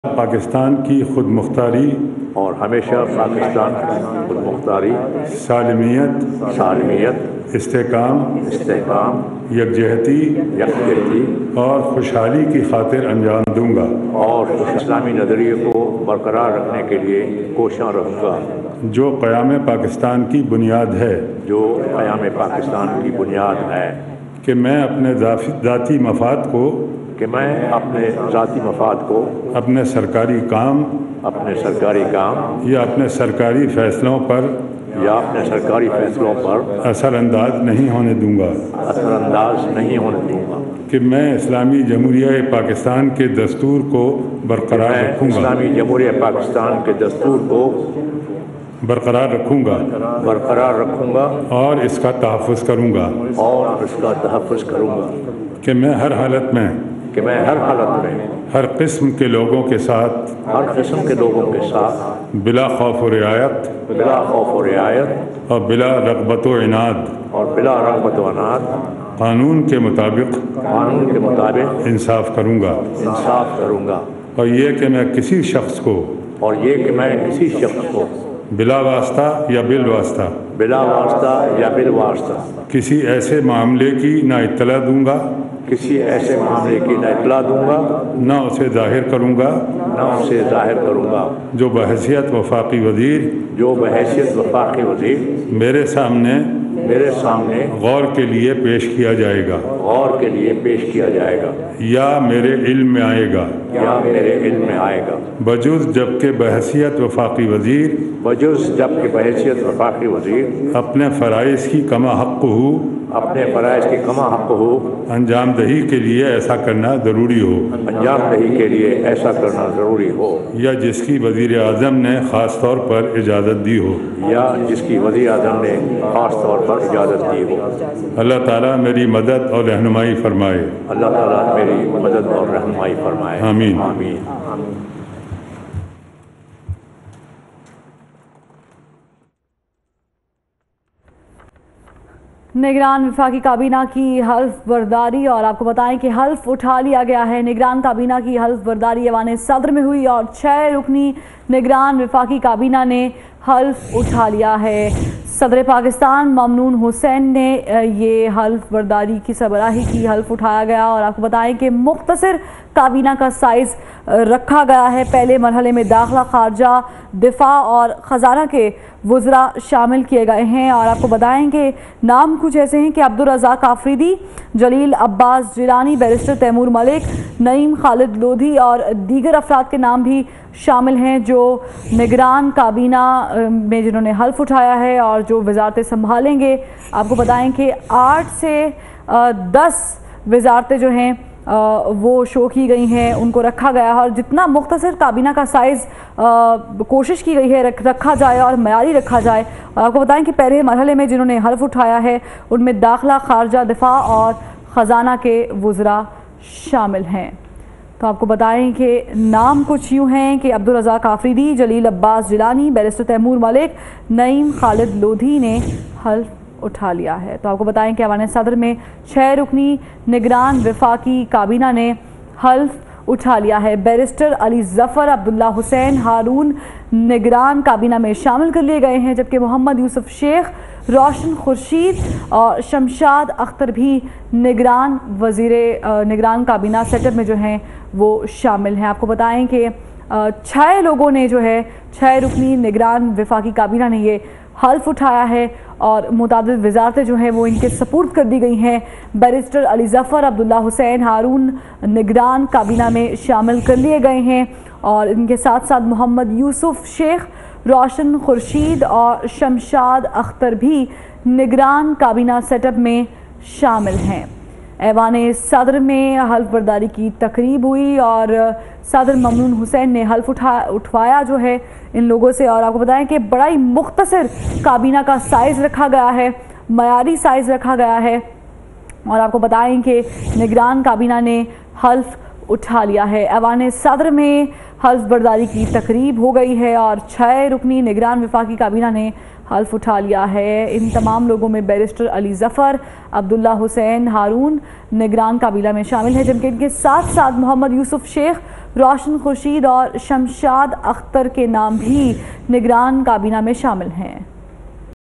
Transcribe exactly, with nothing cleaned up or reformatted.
پاکستان کی خود مختاری اور ہمیشہ پاکستان کی خود مختاری، سالمیت سالمیت، استحکام استحکام، یکجہتی یکجہتی اور خوشحالی کی خاطر انجام دوں گا اور اسلامی نظریے کو برقرار رکھنے کے لیے کوشاں رہوں گا، جو قیام پاکستان کی بنیاد ہے جو قیام پاکستان کی بنیاد ہے، کہ میں اپنے ذاتی مفاد کو کہ میں اپنے ذاتی مفاد کو اپنے سرکاری کام اپنے سرکاری کام یا اپنے سرکاری فیصلوں پر یا اپنے سرکاری فیصلوں پر اثر انداز نہیں ہونے دوں گا، اثر انداز نہیں ہونے دوں گا، کہ میں اسلامی جمہوریہ پاکستان کے دستور کو برقرار میں رکھوں گا اسلامی جمہوریہ پاکستان کے دستور کو برقرار رکھوں گا برقرار رکھوں گا اور اس کا تحفظ کروں گا، اور اس کا تحفظ کروں گا، کہ میں ہر حالت میں کہ میں ہر حالت میں ہر قسم کے لوگوں کے ساتھ ہر قسم کے لوگوں کے ساتھ بلا خوف و رعایت بلا خوف و رعایت اور بلا رغبت و عناد اور بلا رغبت و عناد قانون کے مطابق قانون کے مطابق انصاف کروں گا، انصاف کروں گا، اور یہ کہ میں کسی شخص کو اور یہ کہ میں کسی شخص کو بلا واسطہ یا بالواسطہ بلا واسطہ یا بالواسطہ کسی ایسے معاملے کی نہ اطلاع دوں گا کسی ایسے معاملے کی نہ اطلاع دوں گا، نہ اسے ظاہر کروں گا نہ اسے ظاہر کروں گا، جو بحیثیت وفاقی وزیر جو بحیثیت وفاقی وزیر میرے سامنے میرے سامنے غور کے لیے پیش کیا جائے گا غور کے لیے پیش کیا جائے گا یا میرے علم میں آئے گا یا میرے علم میں آئے گا، بجز جبکہ بحیثیت وفاقی وزیر بجز جبکہ بحیثیت وفاقی وزیر اپنے فرائض کی کما حق ہو اپنے فرائض کی کما حق ہو انجام دہی کے لیے ایسا کرنا ضروری ہو انجام دہی کے لیے ایسا کرنا ضروری ہو، یا جس کی وزیر اعظم نے خاص طور پر اجازت دی ہو یا جس کی وزیر اعظم نے خاص طور پر اجازت دی ہو۔ اللہ تعالیٰ میری مدد اور رہنمائی فرمائے، اللہ تعالیٰ میری مدد اور رہنمائی فرمائے، آمین۔ آمین۔ نگران وفاقی کابینہ کی حلف برداری، اور آپ کو بتائیں کہ حلف اٹھا لیا گیا ہے۔ نگران کابینہ کی حلف برداری ایوان صدر میں ہوئی اور چھ رکنی نگران وفاقی کابینہ نے حلف اٹھا لیا ہے۔ صدر پاکستان ممنون حسین نے یہ حلف برداری کی سربراہی کی، حلف اٹھایا گیا، اور آپ کو بتائیں کہ مختصر کابینہ کا سائز رکھا گیا ہے۔ پہلے مرحلے میں داخلہ، خارجہ، دفاع اور خزانہ کے وزراء شامل کیے گئے ہیں، اور آپ کو بتائیں کہ نام کچھ ایسے ہیں کہ عبدالرزاق آفریدی، جلیل عباس جیلانی، بیرسٹر تیمور ملک، نعیم خالد لودھی اور دیگر افراد کے نام بھی شامل ہیں جو نگران کابینہ میں جنہوں نے حلف اٹھایا ہے اور جو وزارتیں سنبھالیں گے۔ آپ کو بتائیں کہ آٹھ سے دس وزارتیں جو ہیں وہ شو کی گئی ہیں، ان کو رکھا گیا ہے، اور جتنا مختصر کابینہ کا سائز کوشش کی گئی ہے رکھا جائے اور معیاری رکھا جائے۔ اور آپ کو بتائیں کہ پہلے مرحلے میں جنہوں نے حلف اٹھایا ہے ان میں داخلہ، خارجہ، دفاع اور خزانہ کے وزراء شامل ہیں۔ تو آپ کو بتائیں کہ نام کچھ یوں ہیں کہ عبدالرزاق آفریدی، جلیل عباس جیلانی، بیرسٹر تیمور ملک، نعیم خالد لودھی نے حلف اٹھا لیا ہے۔ تو آپ کو بتائیں کہ ایوان صدر میں چھ رکنی نگران وفاقی کابینہ نے حلف اٹھا لیا ہے۔ بیرسٹر علی ظفر، عبداللہ حسین ہارون نگران کابینہ میں شامل کر لیے گئے ہیں، جبکہ محمد یوسف شیخ، روشن خورشید اور شمشاد اختر بھی نگران وزیر نگران کابینہ سیٹ اپ میں جو ہیں وہ شامل ہیں۔ آپ کو بتائیں کہ چھ لوگوں نے جو ہے چھ رکنی نگران وفاقی کابینہ نے یہ حلف اٹھایا ہے، اور متعدد وزارتیں جو ہیں وہ ان کے سپرد کر دی گئی ہیں۔ بیرسٹر علی ظفر، عبداللہ حسین ہارون نگران کابینہ میں شامل کر لیے گئے ہیں، اور ان کے ساتھ ساتھ محمد یوسف شیخ، روشن خورشید اور شمشاد اختر بھی نگران کابینہ سیٹ اپ میں شامل ہیں۔ ایوان صدر میں حلف برداری کی تقریب ہوئی اور صدر ممنون حسین نے حلف اٹھا اٹھوایا جو ہے ان لوگوں سے، اور آپ کو بتائیں کہ بڑا ہی مختصر کابینہ کا سائز رکھا گیا ہے، معیاری سائز رکھا گیا ہے، اور آپ کو بتائیں کہ نگران کابینہ نے حلف اٹھا لیا ہے۔ ایوان صدر میں حلف برداری کی تقریب ہو گئی ہے اور چھ رکنی نگران وفاقی کابینہ نے حلف اٹھا لیا ہے۔ ان تمام لوگوں میں بیرسٹر علی ظفر، عبداللہ حسین ہارون نگران کابینہ میں شامل ہیں، جبکہ ان کے ساتھ ساتھ محمد یوسف شیخ، روشن خورشید اور شمشاد اختر کے نام بھی نگران کابینہ میں شامل ہیں۔